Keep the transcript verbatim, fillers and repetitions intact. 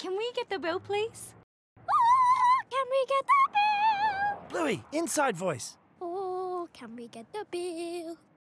can we get the bill, please? Oh, can we get the bill? Bluey, inside voice. Oh, can we get the bill?